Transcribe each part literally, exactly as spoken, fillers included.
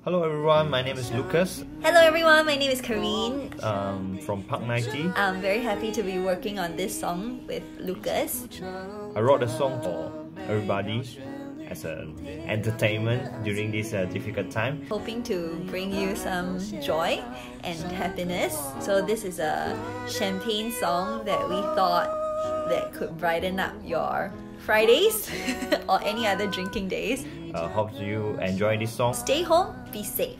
Hello everyone, my name is Lucas. Hello everyone, my name is Karyn. Um, from Park ninety. I'm very happy to be working on this song with Lucas. I wrote a song for everybody as an entertainment during this uh, difficult time. Hoping to bring you some joy and happiness. So this is a champagne song that we thought that could brighten up your Fridays or any other drinking days. Uh, hope you enjoy this song. Stay home, be safe.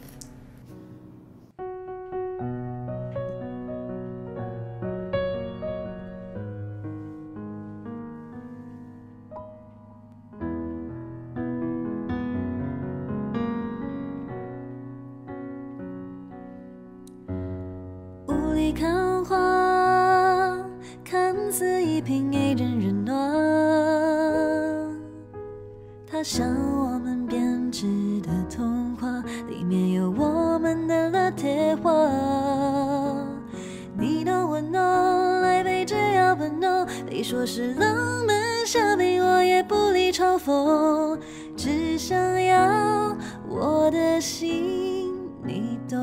雾里看花，看似一品A人热暖，它像我们编织的童话，里面有我们的乐铁花。你的温暖来陪着要奔弄，别说是浪漫香槟，我也不理嘲讽，只想要我的心你懂。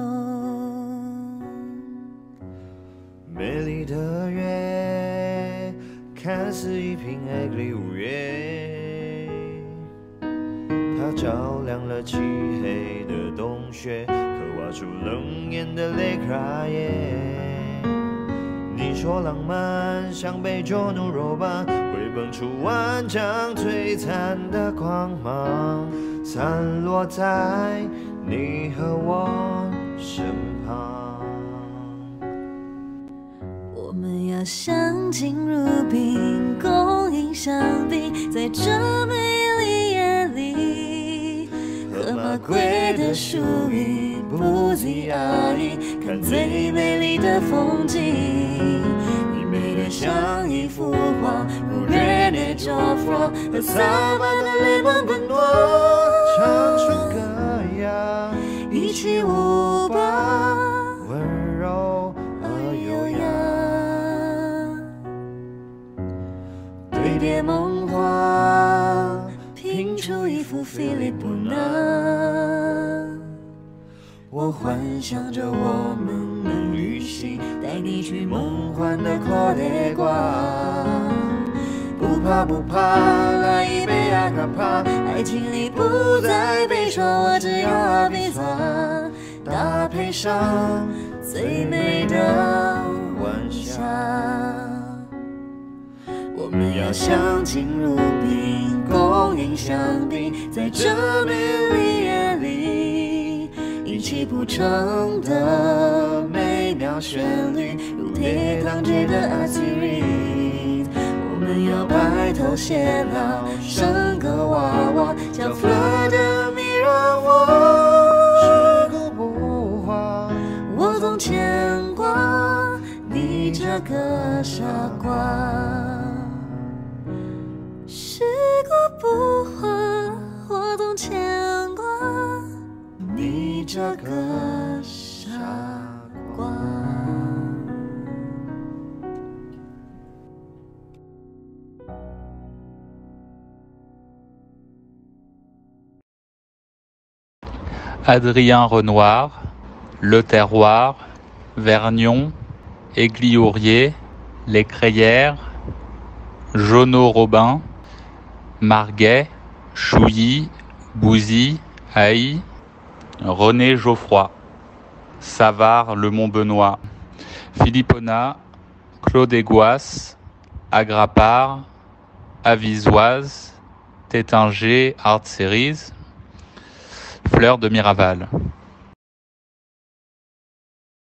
美丽的月，看似一瓶爱丽五月，它照亮了漆黑的洞穴，刻画出冷眼的雷克耶。你说浪漫像杯酒怒肉棒，会蹦出万丈璀璨的光芒，散落在你和我身旁。 我们要相敬如宾，共饮香槟，在这美丽夜里，喝马桂的树荫，不羁压抑，看最美丽的风景。你美得像一幅画，如热烈就 from 和撒把的脸庞奔波， 唱出歌谣， 一起舞吧， 温柔而优雅。 堆叠梦话，拼出一幅菲利普纳。我幻想着我们能旅行，带你去梦幻的科雷瓜。不怕不怕，来一杯阿卡帕，爱情里不再悲伤，我只要阿比萨，搭配上最美的晚霞。我们要相敬如宾，共饮香槟，在这美丽夜里，一起谱成的美妙旋律，如铁糖界的阿西瑞。我们要白头偕老，生个娃娃，叫弗拉德米让我是个不化， 我总牵挂你这个傻瓜。是个不化，我总牵挂你这个傻瓜。 Adrien Renoir, Le Terroir, Vergnon, Aiguillorier, Les Crayères, Jonot-Robin, Marguet, Chouilly, Bouzy, Haï, René Geoffroy, Savard, Le Mont-Benoît, Philippona, Claude Aiguas, Agrapar, Avisoise, Tétinger Art Series, Fleur de Miraval.